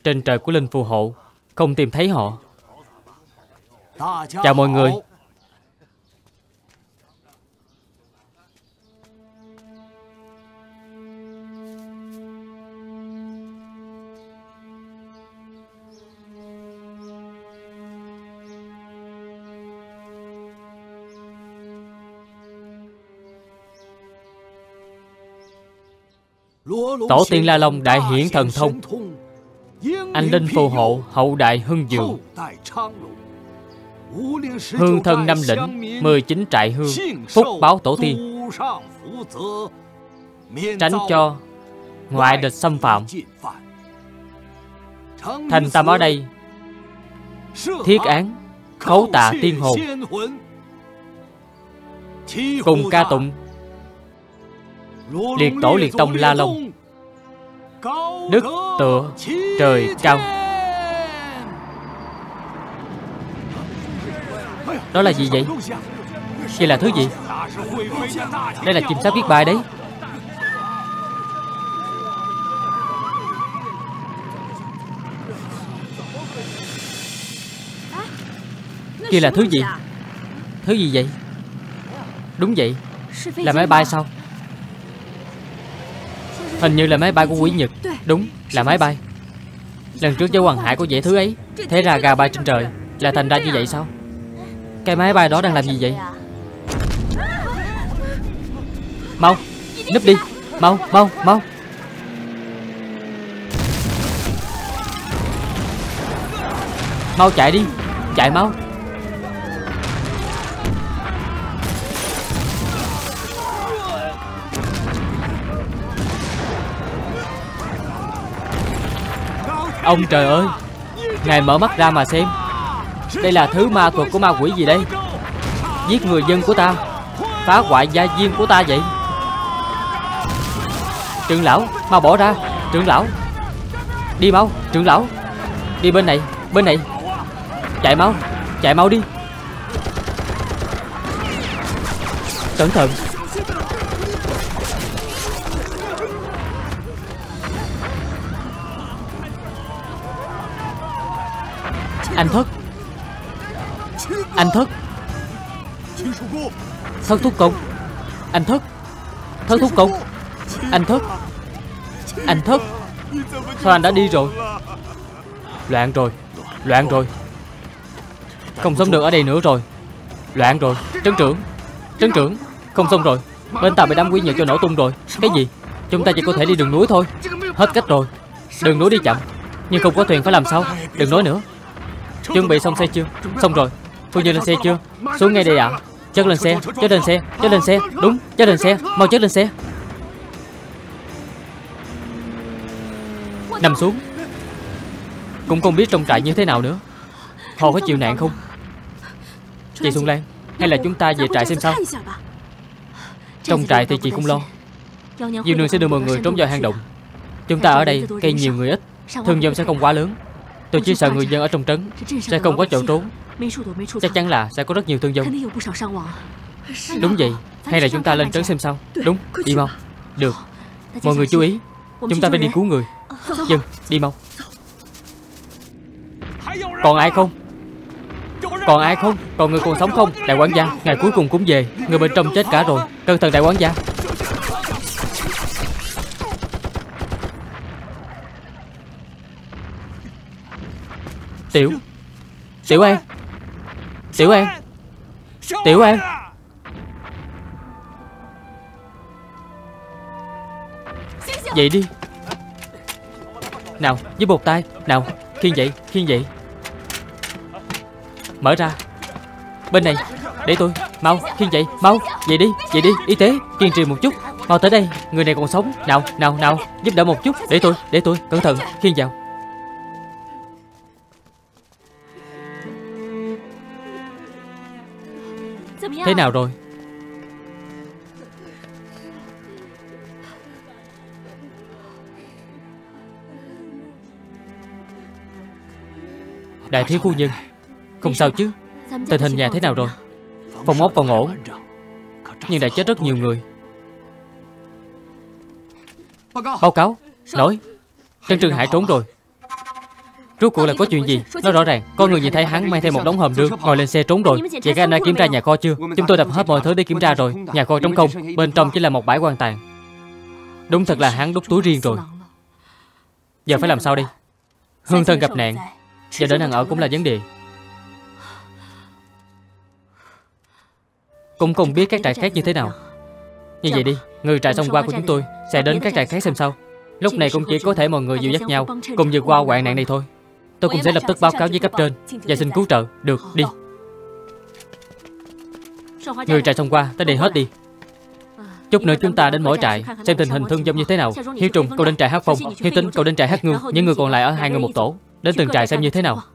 Trên trời của linh phù hộ, không tìm thấy họ. Chào mọi người. Tổ tiên La Long đại hiển thần thông, anh linh phù hộ, hậu đại hưng vượng. Hương thân năm lĩnh, 19 trại hương, phúc báo tổ tiên, tránh cho ngoại địch xâm phạm. Thành tâm ở đây thiết án khấu tạ tiên hồn, cùng ca tụng liệt tổ liệt tông La Long, đức tựa trời cao. Đó là gì vậy? Đây là thứ gì? Đây là chim sáo biết bay đấy. Kia là thứ gì? Thứ gì vậy? Đúng vậy, là máy bay sao? Hình như là máy bay của Quỷ Nhật. Đúng, là máy bay. Lần trước với Hoàng Hải có vẽ thứ ấy. Thế ra gà bay trên trời là thành ra như vậy sao? Cái máy bay đó đang làm gì vậy? Mau, núp đi. Mau, mau, mau. Mau chạy đi. Chạy mau. Ông trời ơi, ngài mở mắt ra mà xem. Đây là thứ ma thuật của ma quỷ gì đây? Giết người dân của ta, phá hoại gia viên của ta vậy. Trưởng lão, mau bỏ ra. Trưởng lão, đi mau. Trưởng lão, đi bên này. Bên này. Chạy mau. Chạy mau đi. Cẩn thận. Anh Thất. Anh Thất. Thất thúc công. Anh Thất. Thất thúc công. Anh Thất. Anh Thất. Sao anh đã đi rồi? Loạn rồi. Loạn rồi. Không sống được ở đây nữa rồi. Loạn rồi. Trấn trưởng. Trấn trưởng. Không xong rồi. Bên ta bị đám Quỷ Nhật cho nổ tung rồi. Cái gì? Chúng ta chỉ có thể đi đường núi thôi. Hết cách rồi. Đường núi đi chậm, nhưng không có thuyền phải làm sao? Đừng nói nữa. Chuẩn bị xong xe chưa? Xong rồi. Phu nhân lên xe chưa? Xuống ngay đây ạ. Chất lên xe. Chất lên xe. Chất lên xe. Đúng, chất lên xe. Mau chất lên xe. Nằm xuống. Cũng không biết trong trại như thế nào nữa. Họ có chịu nạn không? Chị Xuân Lan, hay là chúng ta về trại xem sao? Trong trại thì chị không lo. Diêu nương sẽ đưa mọi người trốn vào hang động. Chúng ta ở đây cây nhiều người ít, thương vong sẽ không quá lớn. Tôi chỉ sợ người dân ở trong trấn sẽ không có chỗ trốn. Chắc chắn là sẽ có rất nhiều thương vong. Đúng vậy. Hay là chúng ta lên trấn xem sao? Đúng, đi mau. Được. Mọi người chú ý, chúng ta phải đi cứu người. Dân, đi mau. Còn ai không? Còn ai không? Còn người còn sống không? Đại quản gia, ngày cuối cùng cũng về. Người bên trong chết cả rồi. Cẩn thận đại quản gia. Tiểu An. Tiểu An. Tiểu An. Dậy đi. Nào, với bột tay. Nào, khiêng dậy, khiêng dậy. Mở ra. Bên này. Để tôi. Mau, khiêng dậy, mau. Dậy đi, dậy đi. Y tế, kiên trì một chút. Mau tới đây, người này còn sống. Nào, nào, nào. Giúp đỡ một chút. Để tôi. Cẩn thận, khiêng vào. Thế nào rồi? Đại thiếu phu nhân, không sao chứ? Tình hình nhà thế nào rồi? Phòng ốc còn ổn, nhưng đã chết rất nhiều người. Báo cáo. Nói Trân Trừng Hải trốn rồi. Rốt cuộc là có chuyện gì? Nói rõ ràng. Có người nhìn thấy hắn mang theo một đống hòm rương, ngồi lên xe trốn rồi. Vậy các anh đã kiểm tra nhà kho chưa? Chúng tôi đập hết mọi thứ để kiểm tra rồi. Nhà kho trống không, bên trong chỉ là một bãi quan tàn. Đúng thật là hắn đút túi riêng rồi. Giờ phải làm sao đây? Hương thân gặp nạn, giờ đến ăn ở cũng là vấn đề. Cũng không biết các trại khác như thế nào. Như vậy đi, người trại xong qua của chúng tôi sẽ đến các trại khác xem sao. Lúc này cũng chỉ có thể mọi người dìu dắt nhau cùng vượt qua hoạn nạn này thôi. Tôi cũng sẽ lập tức báo cáo với cấp trên và xin cứu trợ. Được, đi. Người trại xong qua tới đây hết đi. Chút nữa chúng ta đến mỗi trại xem tình hình thương vong như thế nào. Hiếu Trùng, cậu đến trại Hát Phong. Hiếu Tính, cậu đến trại Hát Ngưu. Những người còn lại ở 2 người một tổ, đến từng trại xem như thế nào.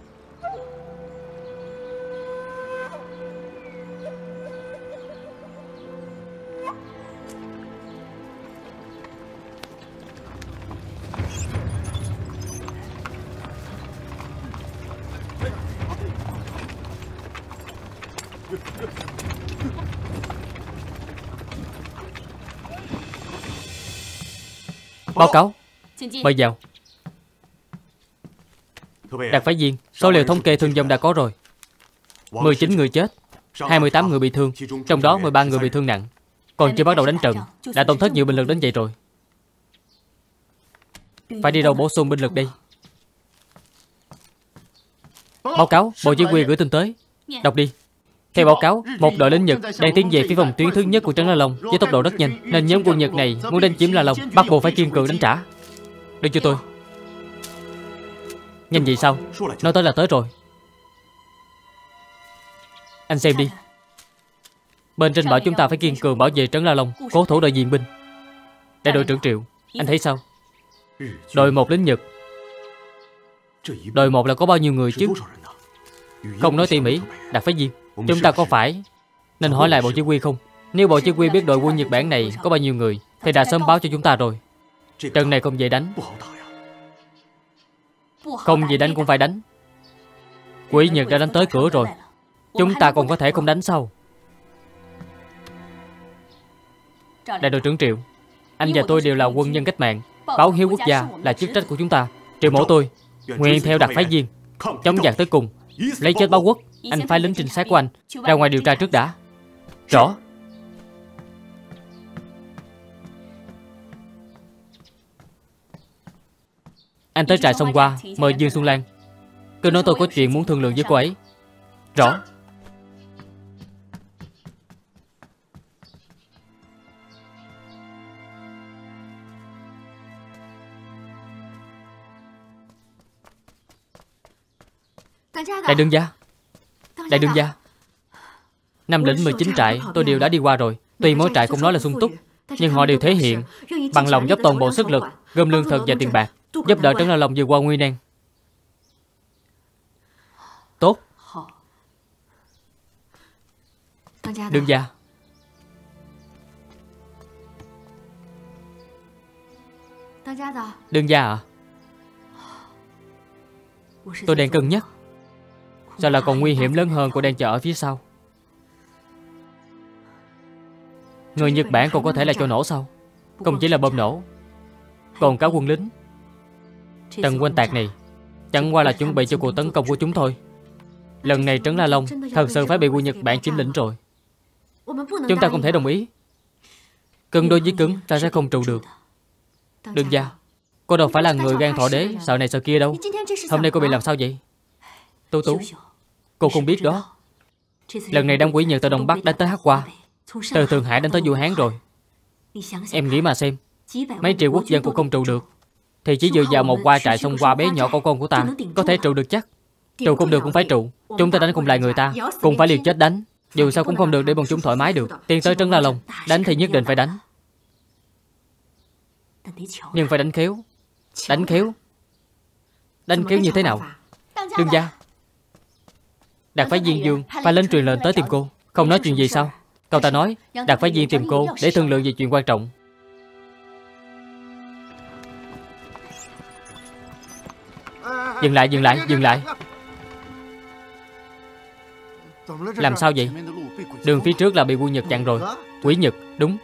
Báo cáo. Mời vào. Đặc phái viên, số liệu thống kê thương vong đã có rồi. 19 người chết, 28 người bị thương, trong đó 13 người bị thương nặng. Còn chưa bắt đầu đánh trận, đã tổn thất nhiều binh lực đến vậy rồi. Phải đi đâu bổ sung binh lực đây? Báo cáo, Bộ Chỉ huy gửi tin tới. Đọc đi. Theo báo cáo, một đội lính Nhật đang tiến về phía phòng tuyến thứ nhất của trấn La Long với tốc độ rất nhanh, nên nhóm quân Nhật này muốn đánh chiếm La Long, bắt buộc phải kiên cường đánh trả. Đưa cho tôi. Nhanh vậy sao? Nói tới là tới rồi. Anh xem đi. Bên trên bảo chúng ta phải kiên cường bảo vệ trấn La Long, cố thủ đội diện binh. Đại đội trưởng Triệu, anh thấy sao? Đội 1 lính Nhật. Đội 1 là có bao nhiêu người chứ? Không nói tỉ mỉ, Đặc phái viên, chúng ta có phải nên hỏi lại Bộ Chỉ huy không? Nếu Bộ Chỉ huy biết đội quân Nhật Bản này có bao nhiêu người thì đã sớm báo cho chúng ta rồi. Trận này không dễ đánh. Không dễ đánh cũng phải đánh. Quỷ Nhật đã đánh tới cửa rồi, chúng ta còn có thể không đánh sao? Đại đội trưởng Triệu, anh và tôi đều là quân nhân cách mạng. Báo hiếu quốc gia là chức trách của chúng ta. Triệu mẫu tôi nguyện theo Đặc phái viên chống giặc tới cùng, lấy chết báo quốc. Anh phái lính trinh sát của anh ra ngoài điều tra trước đã. Rõ. Anh tới trại xong qua, mời Dương Xuân Lan. Cứ nói tôi có chuyện muốn thương lượng với cô ấy. Rõ. Đại đương gia. Đại đương gia, 5 lĩnh 19 trại tôi đều đã đi qua rồi. Tuy mỗi trại cũng nói là sung túc, nhưng họ đều thể hiện bằng lòng dốc toàn bộ sức lực, gom lương thực và tiền bạc, giúp đỡ trấn La Long vượt qua nguy nan. Tốt. Đương gia. Đương gia à? Tôi đang cân nhắc. Sao là còn nguy hiểm lớn hơn cô đang chờ ở phía sau? Người Nhật Bản còn có thể là cho nổ sao? Không chỉ là bom nổ, còn cả quân lính. Trận oanh tạc này chẳng qua là chuẩn bị cho cuộc tấn công của chúng thôi. Lần này trấn La Long thật sự phải bị quân Nhật Bản chiếm lĩnh rồi. Chúng ta không thể đồng ý. Cứng đối với cứng, ta sẽ không trụ được. Đương gia, cô đâu phải là người gan thọ đế, sợ này sợ kia đâu. Hôm nay cô bị làm sao vậy? Tú Tú, cô không biết đó. Lần này đám quỷ Nhật từ Đông Bắc đánh tới Hát Qua, từ Thượng Hải đánh tới Vũ Hán rồi. Em nghĩ mà xem, mấy triệu quốc dân cũng không trụ được, thì chỉ dựa vào một qua trại xông qua bé nhỏ con của ta có thể trụ được chắc. Trụ không được cũng phải trụ. Chúng ta đánh không lại người ta, cũng phải liều chết đánh. Dù sao cũng không được để bọn chúng thoải mái được. Tiến tới trấn La Long, đánh thì nhất định phải đánh. Nhưng phải đánh khéo. Đánh khéo. Đánh khéo như thế nào? Đương gia, Đặc phái viên Dương phải lên truyền lệnh tới tìm cô. Không nói chuyện gì sao? Cậu ta nói Đặc phái viên tìm cô để thương lượng về chuyện quan trọng. Dừng lại, dừng lại, dừng lại. Làm sao vậy? Đường phía trước là bị quân Nhật chặn rồi. Quỷ Nhật, đúng.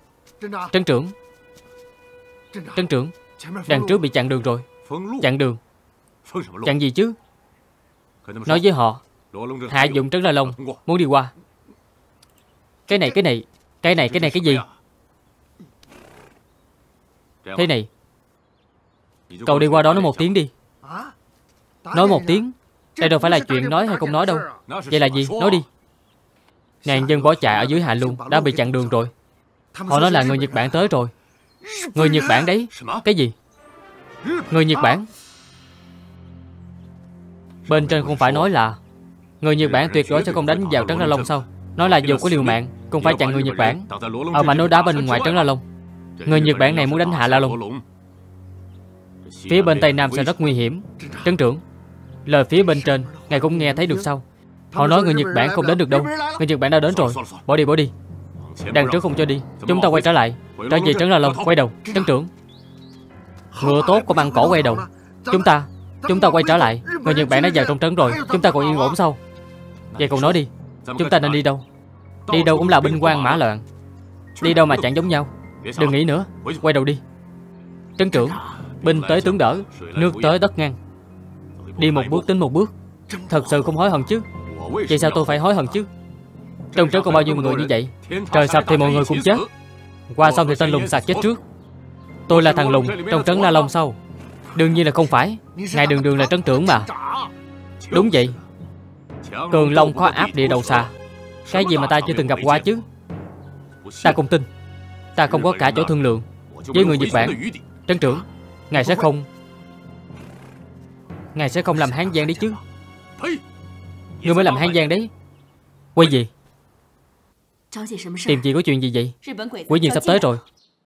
Trấn trưởng. Trấn trưởng, đằng trước bị chặn đường rồi. Chặn đường. Chặn gì chứ? Nói với họ Hạ Dụng Trấn La Long muốn đi qua. Cái này cái gì? Thế này, cậu đi qua đó nói một tiếng đi. Nói một tiếng? Đây đâu phải là chuyện nói hay không nói đâu. Vậy là gì? Nói đi. Ngàn dân bỏ chạy ở dưới Hạ Luân đã bị chặn đường rồi. Họ nói là người Nhật Bản tới rồi. Người Nhật Bản đấy? Cái gì? Người Nhật Bản? Bên trên không phải nói là người Nhật Bản tuyệt đối sẽ không đánh vào Trấn La Long sao? Nói là dù có liều mạng cũng phải chặn người Nhật Bản ở mảnh núi đá bên ngoài Trấn La Long. Người Nhật Bản này muốn đánh Hạ La Long. Phía bên Tây Nam sẽ rất nguy hiểm. Trấn trưởng, lời phía bên trên ngài cũng nghe thấy được sao? Họ nói người Nhật Bản không đến được đâu. Người Nhật Bản đã đến rồi. Bỏ đi. Đằng trước không cho đi. Chúng ta quay trở lại. Trở về Trấn La Long. Quay đầu. Trấn trưởng, ngựa tốt có mang cổ quay đầu. Chúng ta quay trở lại. Người Nhật Bản đã vào trong trấn rồi. Chúng ta còn yên ổn sao? Vậy cậu nói đi, chúng ta nên đi đâu? Đi đâu cũng là binh quan mã loạn. Đi đâu mà chẳng giống nhau. Đừng nghĩ nữa. Quay đầu đi. Trấn trưởng, binh tới tướng đỡ, nước tới đất ngăn. Đi một bước tính một bước. Thật sự không hối hận chứ? Vậy sao tôi phải hối hận chứ? Trong trấn có bao nhiêu người như vậy? Trời sập thì mọi người cũng chết. Qua xong thì tên lùng sạc chết trước. Tôi là thằng lùng trong trấn La Long sao? Đương nhiên là không phải. Ngài đường đường là trấn trưởng mà. Đúng vậy. Cường Long khó áp địa đầu xà. Cái gì mà ta chưa từng gặp qua chứ? Ta không tin. Ta không có cả chỗ thương lượng với người Nhật Bản. Trấn trưởng, ngài sẽ không làm Hán Giang đấy chứ? Ngươi mới làm Hán Giang đấy. Quay gì? Tìm gì có chuyện gì vậy? Quỷ nhiên sắp tới rồi.